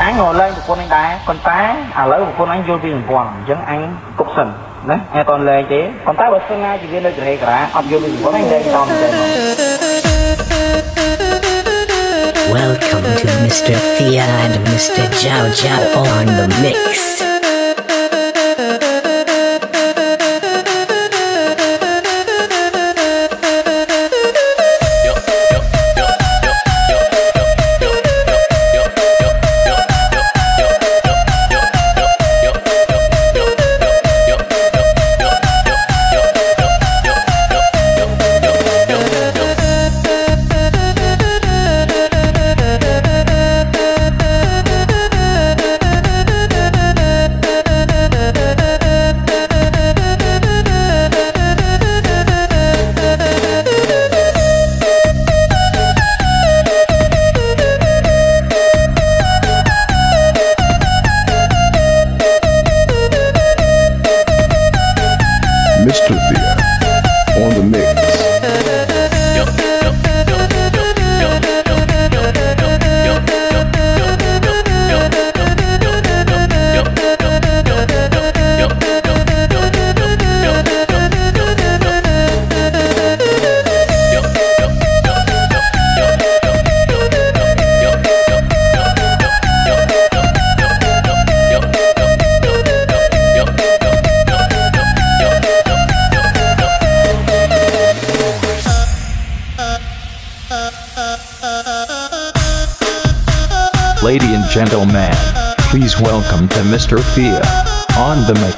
anh ngồi lên của con anh đá con tá lấy của con anh vô viên quần giống anh cục sình đấy nghe toàn lề chế con tá bớt phương ngay chỉ viên lên từ cả học vô viên con anh đây xong Welcome to Mr. Thea and Mr. Jiao Jiao on the mix. Mr. Thea on the mix. Ladies and gentlemen, please welcome to Mr. Thea on the mix.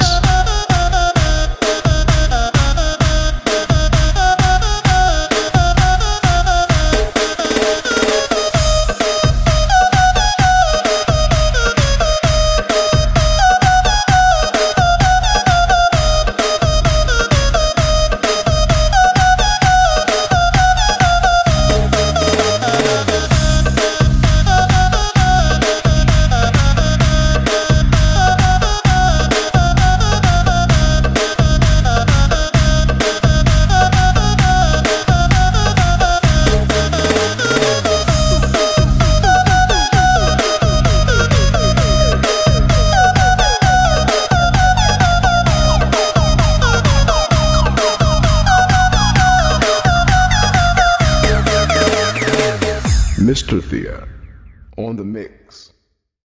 Mr. Thea on the mix.